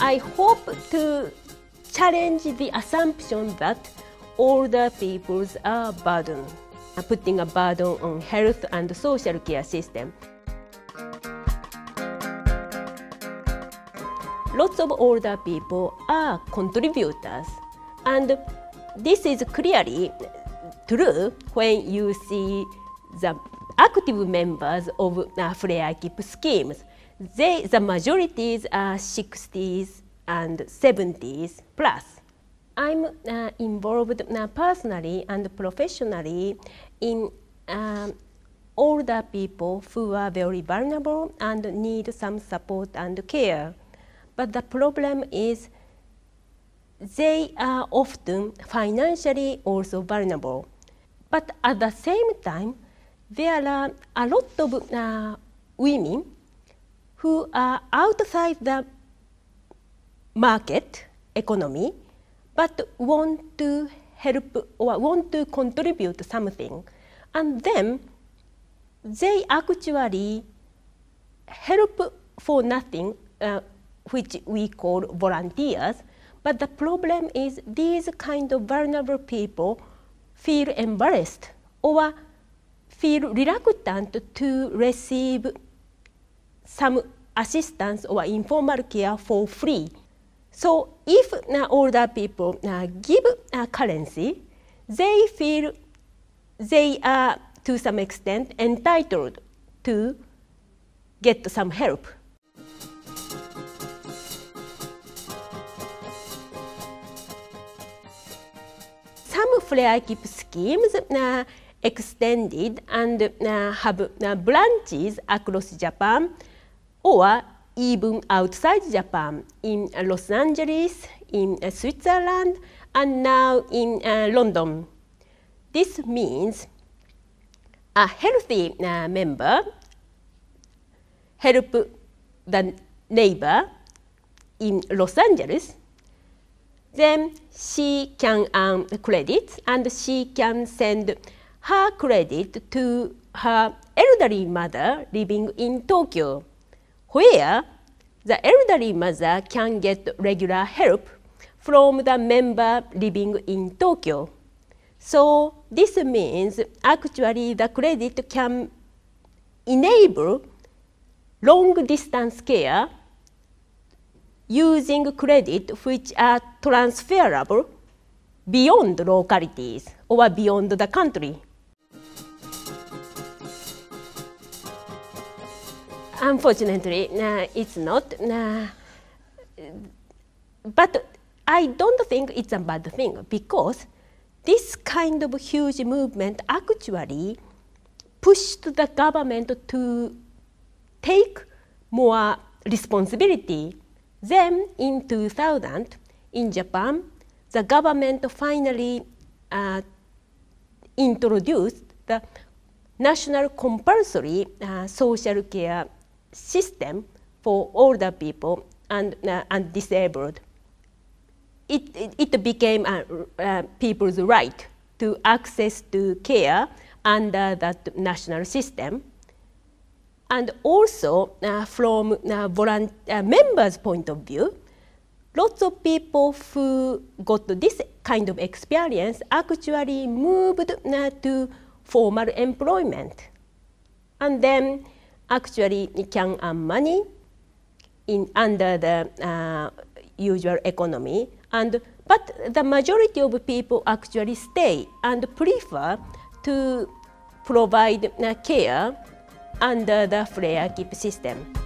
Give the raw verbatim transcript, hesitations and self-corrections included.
I hope to challenge the assumption that older peoples are burden, putting a burden on health and social care system. Lots of older people are contributors, and this is clearly true when you see the active members of uh, Flare Keep schemes. They, the majorities are sixties and seventies plus. I'm uh, involved uh, personally and professionally in uh, older people who are very vulnerable and need some support and care. But the problem is they are often financially also vulnerable. But at the same time, there are a lot of uh, women who are outside the market economy, but want to help or want to contribute something. And then they actually help for nothing, uh, which we call volunteers. But the problem is these kind of vulnerable people feel embarrassed or feel reluctant to receive some assistance or informal care for free. So if uh, older people uh, give uh, currency, they feel they are to some extent entitled to get some help. Some Flare Keep schemes uh, extended and uh, have uh, branches across Japan or even outside Japan, in uh, Los Angeles, in uh, Switzerland, and now in uh, London. This means a healthy uh, member help the neighbor in Los Angeles, then she can earn credits and she can send her credit to her elderly mother living in Tokyo, where the elderly mother can get regular help from the member living in Tokyo. So this means actually the credit can enable long distance care using credit which are transferable beyond localities or beyond the country. Unfortunately, uh, it's not. Uh, but I don't think it's a bad thing, because this kind of huge movement actually pushed the government to take more responsibility. Then in two thousand, in Japan, the government finally uh, introduced the national compulsory uh, social care system for older people and, uh, and disabled. It, it, it became uh, uh, people's right to access to care under that national system. And also, uh, from uh, volunteer uh, members' point of view, lots of people who got this kind of experience actually moved uh, to formal employment, and then actually can earn money in under the uh, usual economy. And but the majority of people actually stay and prefer to provide uh, care under the Flare Keep system.